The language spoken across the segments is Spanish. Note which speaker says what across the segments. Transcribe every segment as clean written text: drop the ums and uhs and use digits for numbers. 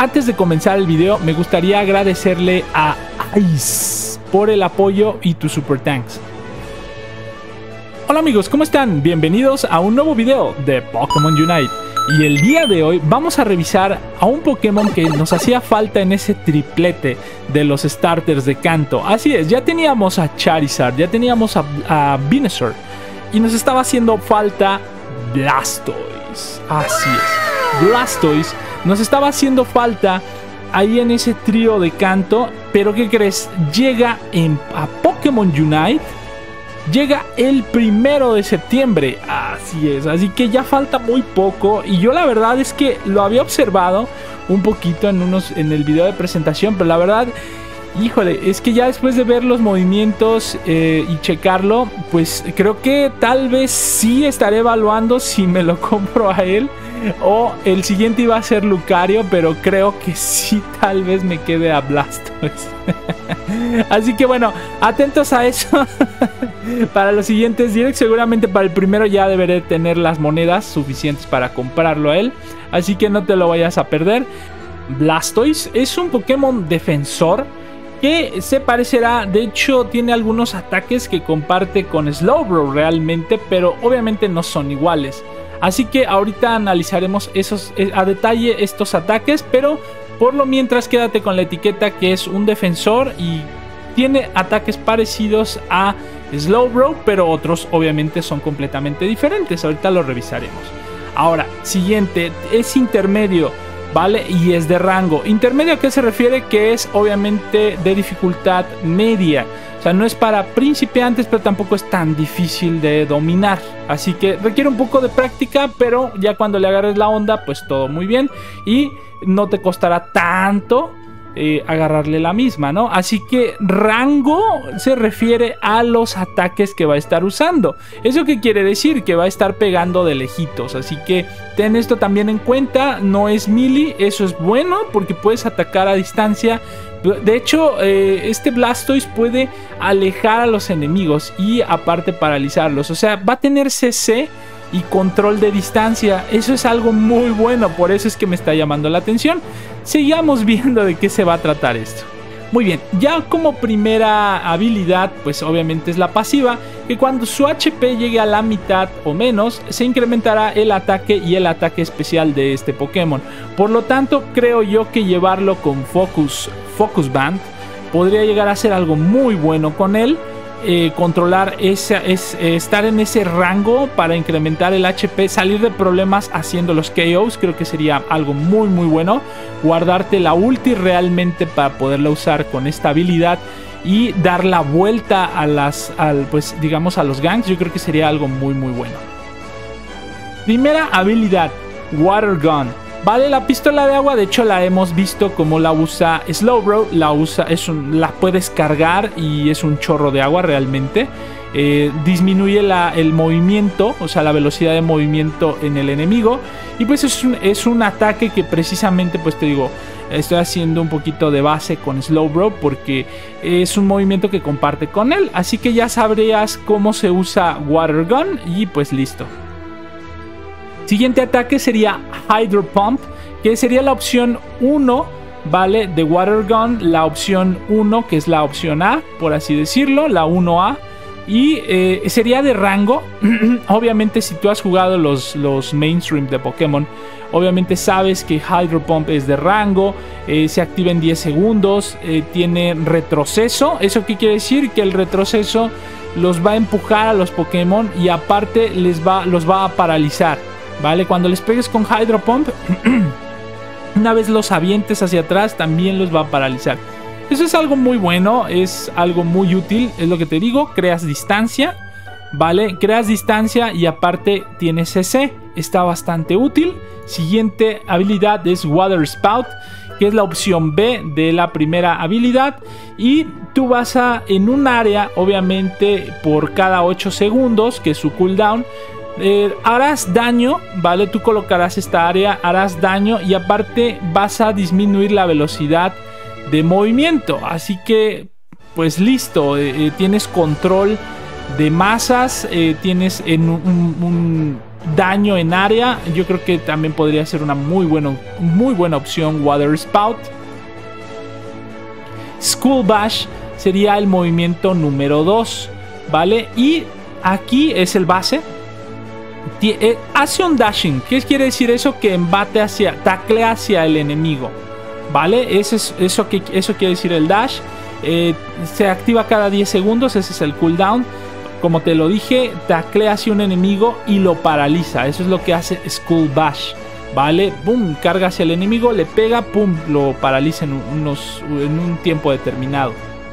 Speaker 1: antes de comenzar el video, me gustaría agradecerle a Ice por el apoyo y tus super thanks. Hola amigos, ¿cómo están? Bienvenidos a un nuevo video de Pokémon Unite. Y el día de hoy vamos a revisar a un Pokémon que nos hacía falta en ese triplete de los starters de Kanto. Así es, ya teníamos a Charizard, ya teníamos a Venusaur y nos estaba haciendo falta Blastoise. Así es, Blastoise nos estaba haciendo falta ahí en ese trío de Kanto. Pero ¿qué crees? Llega a Pokémon Unite. Llega el 1 de septiembre, así es, así que ya falta muy poco. Y yo la verdad es que lo había observado un poquito en el video de presentación, pero la verdad, híjole, es que ya después de ver los movimientos y checarlo, pues creo que tal vez sí estaré evaluando si me lo compro a él. O el siguiente iba a ser Lucario, pero creo que sí, tal vez me quede a Blastoise. Así que bueno, atentos a eso. Para los siguientes directs, seguramente para el primero ya deberé tener las monedas suficientes para comprarlo a él. Así que no te lo vayas a perder. Blastoise es un Pokémon defensor que se parecerá, de hecho tiene algunos ataques que comparte con Slowbro realmente, pero obviamente no son iguales. Así que ahorita analizaremos a detalle estos ataques, pero por lo mientras quédate con la etiqueta que es un defensor y tiene ataques parecidos a Slowbro, pero otros obviamente son completamente diferentes. Ahorita lo revisaremos. Ahora, siguiente, es intermedio, ¿vale? Y es de rango. ¿Intermedio a qué se refiere? Que es obviamente de dificultad media. O sea, no es para principiantes, pero tampoco es tan difícil de dominar. Así que requiere un poco de práctica, pero ya cuando le agarres la onda, pues todo muy bien. Y no te costará tanto agarrarle la misma, ¿no? Así que rango se refiere a los ataques que va a estar usando. ¿Eso qué quiere decir? Que va a estar pegando de lejitos. Así que ten esto también en cuenta. No es melee, eso es bueno porque puedes atacar a distancia. De hecho, este Blastoise puede alejar a los enemigos y aparte paralizarlos. O sea, va a tener CC y control de distancia. Eso es algo muy bueno, por eso es que me está llamando la atención. Sigamos viendo de qué se va a tratar esto. Muy bien, ya como primera habilidad, pues obviamente es la pasiva, que cuando su HP llegue a la mitad o menos, se incrementará el ataque y el ataque especial de este Pokémon. Por lo tanto, creo yo que llevarlo con Focus Band podría llegar a ser algo muy bueno con él. Controlar estar en ese rango para incrementar el HP, salir de problemas haciendo los KOs, creo que sería algo muy muy bueno. Guardarte la ulti realmente para poderla usar con esta habilidad y dar la vuelta pues digamos a los ganks, yo creo que sería algo muy muy bueno. Primera habilidad, Water Gun. Vale, la pistola de agua, de hecho la hemos visto como la usa Slowbro, la puedes cargar y es un chorro de agua realmente. Disminuye el movimiento, o sea la velocidad de movimiento en el enemigo. Y pues es un ataque que precisamente, pues te digo, estoy haciendo un poquito de base con Slowbro porque es un movimiento que comparte con él. Así que ya sabrías cómo se usa Water Gun y pues listo. Siguiente ataque sería Hydro Pump, que sería la opción 1, ¿vale? De Water Gun, la opción 1, que es la opción A, por así decirlo, la 1A. Y sería de rango. Obviamente si tú has jugado los mainstream de Pokémon, obviamente sabes que Hydro Pump es de rango, se activa en 10 segundos, tiene retroceso. ¿Eso qué quiere decir? Que el retroceso los va a empujar a los Pokémon y aparte los va a paralizar. Vale, cuando les pegues con Hydro Pump, una vez los avientes hacia atrás, también los va a paralizar. Eso es algo muy bueno, es algo muy útil, es lo que te digo. Creas distancia, vale, creas distancia y aparte tienes CC, está bastante útil. Siguiente habilidad es Water Spout, que es la opción B de la primera habilidad. Y tú vas en un área, obviamente por cada 8 segundos, que es su cooldown, harás daño, ¿vale? Tú colocarás esta área, harás daño y aparte vas a disminuir la velocidad de movimiento. Así que, pues listo, tienes control de masas, tienes en daño en área, yo creo que también podría ser una muy buena opción Water Spout. Skull Bash sería el movimiento número 2, ¿vale? Y aquí es el base. Hace un dashing. ¿Qué quiere decir eso? Que embate taclea hacia el enemigo, ¿vale? Eso quiere decir el dash. Se activa cada 10 segundos, ese es el cooldown. Como te lo dije, taclea hacia un enemigo y lo paraliza. Eso es lo que hace Skull Bash, ¿vale? Boom, carga hacia el enemigo, le pega, pum, lo paraliza en un tiempo determinado.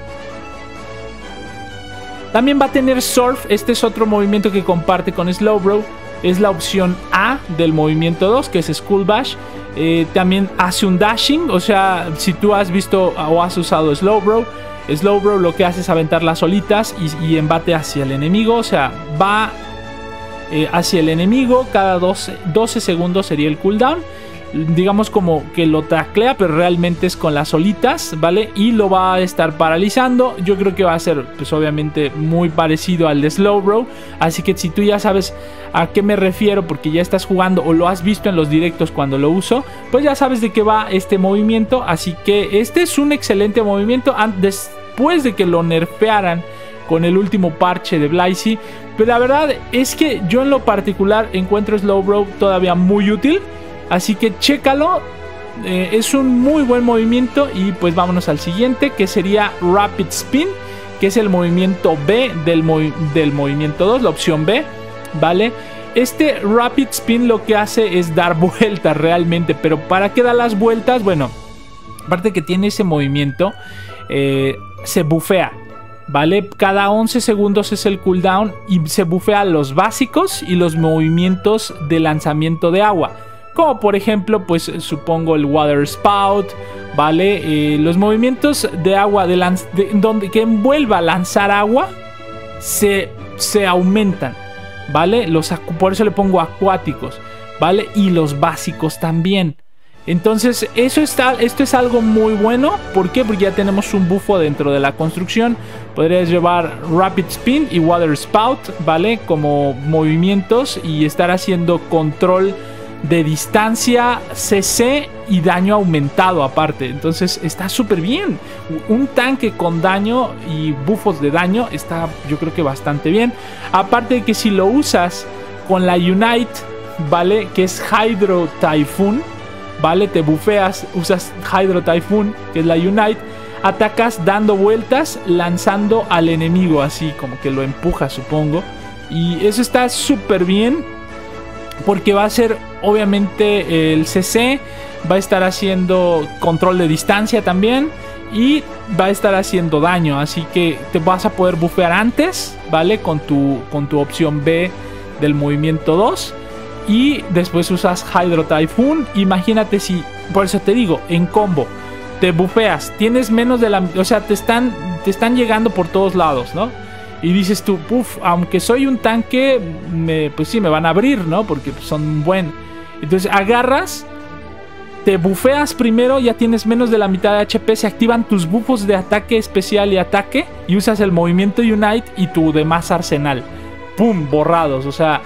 Speaker 1: También va a tener Surf. Este es otro movimiento que comparte con Slowbro. Es la opción A del movimiento 2, que es Skull Bash. También hace un dashing. O sea, si tú has visto o has usado Slowbro lo que hace es aventar las olitas y embate hacia el enemigo. O sea, va hacia el enemigo cada 12 segundos sería el cooldown. Digamos como que lo taclea, pero realmente es con las olitas, ¿vale? Y lo va a estar paralizando. Yo creo que va a ser, pues obviamente, muy parecido al de Slowbro. Así que si tú ya sabes a qué me refiero, porque ya estás jugando o lo has visto en los directos cuando lo uso, pues ya sabes de qué va este movimiento. Así que este es un excelente movimiento. Después de que lo nerfearan con el último parche de Blazy, pero la verdad es que yo en lo particular encuentro Slowbro todavía muy útil. Así que chécalo, es un muy buen movimiento. Y pues vámonos al siguiente, que sería Rapid Spin, que es el movimiento B del movimiento 2, la opción B, ¿vale? Este Rapid Spin lo que hace es dar vueltas realmente, pero ¿para qué da las vueltas? Bueno, aparte que tiene ese movimiento, se bufea, ¿vale? Cada 11 segundos es el cooldown y se bufea los básicos y los movimientos de lanzamiento de agua. Como por ejemplo, pues supongo el Water Spout, ¿vale? Los movimientos de agua que envuelva lanzar agua se aumentan, ¿vale? Por eso le pongo acuáticos, ¿vale? Y los básicos también. Entonces esto es algo muy bueno. ¿Por qué? Porque ya tenemos un bufo dentro de la construcción. Podrías llevar Rapid Spin y Water Spout, ¿vale? Como movimientos y estar haciendo control de distancia, CC y daño aumentado aparte. Entonces está súper bien. Un tanque con daño y buffos de daño está, yo creo que bastante bien. Aparte de que si lo usas con la Unite, ¿vale? Que es Hydro Typhoon, ¿vale? Te bufeas, usas Hydro Typhoon, que es la Unite, atacas dando vueltas, lanzando al enemigo, así como que lo empujas, supongo. Y eso está súper bien, porque va a ser obviamente el CC, va a estar haciendo control de distancia también y va a estar haciendo daño. Así que te vas a poder bufear antes, ¿vale? Con tu opción B del movimiento 2. Y después usas Hydro Typhoon. Imagínate si, por eso te digo, en combo te bufeas, tienes menos de la... O sea, te están llegando por todos lados, ¿no? Y dices tú, puff, aunque soy un tanque, pues sí, me van a abrir, ¿no? Porque son buen. Entonces agarras, te bufeas primero, ya tienes menos de la mitad de HP, se activan tus buffos de ataque especial y ataque, y usas el movimiento Unite y tu demás arsenal. ¡Pum! Borrados. O sea,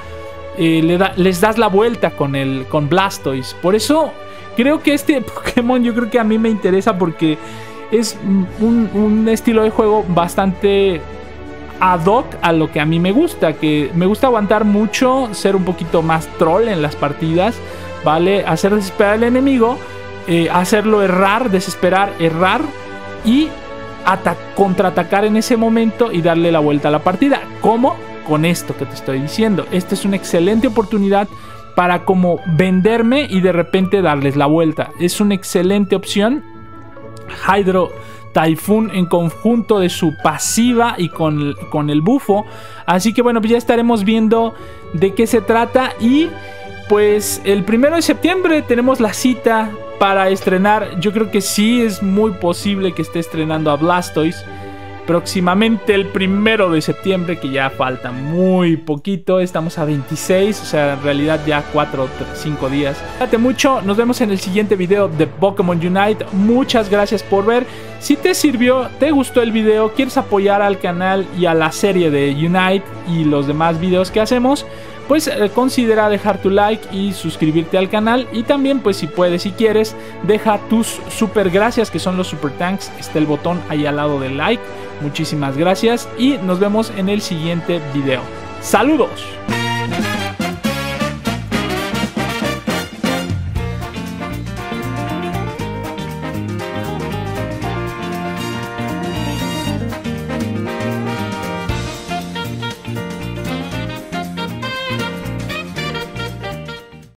Speaker 1: les das la vuelta con Blastoise. Por eso creo que este Pokémon, yo creo que a mí me interesa porque es un estilo de juego bastante ad hoc a lo que a mí me gusta, que me gusta aguantar mucho, ser un poquito más troll en las partidas, ¿vale? Hacer desesperar al enemigo, hacerlo errar, desesperar, errar y contraatacar en ese momento y darle la vuelta a la partida. ¿Cómo? Con esto que te estoy diciendo. Esta es una excelente oportunidad para como venderme y de repente darles la vuelta. Es una excelente opción. Hydro Typhoon en conjunto de su pasiva y con el bufo. Así que bueno, pues ya estaremos viendo de qué se trata. Y pues el 1 de septiembre tenemos la cita para estrenar. Yo creo que sí es muy posible que esté estrenando a Blastoise próximamente el 1 de septiembre, que ya falta muy poquito. Estamos a 26, o sea, en realidad ya 4 o 5 días. Cuídate mucho, nos vemos en el siguiente video de Pokémon Unite. Muchas gracias por ver. Si te sirvió, te gustó el video, quieres apoyar al canal y a la serie de Unite y los demás videos que hacemos, pues considera dejar tu like y suscribirte al canal. Y también, pues si puedes y quieres, deja tus super gracias, que son los super thanks. Está el botón ahí al lado del like. Muchísimas gracias y nos vemos en el siguiente video. ¡Saludos!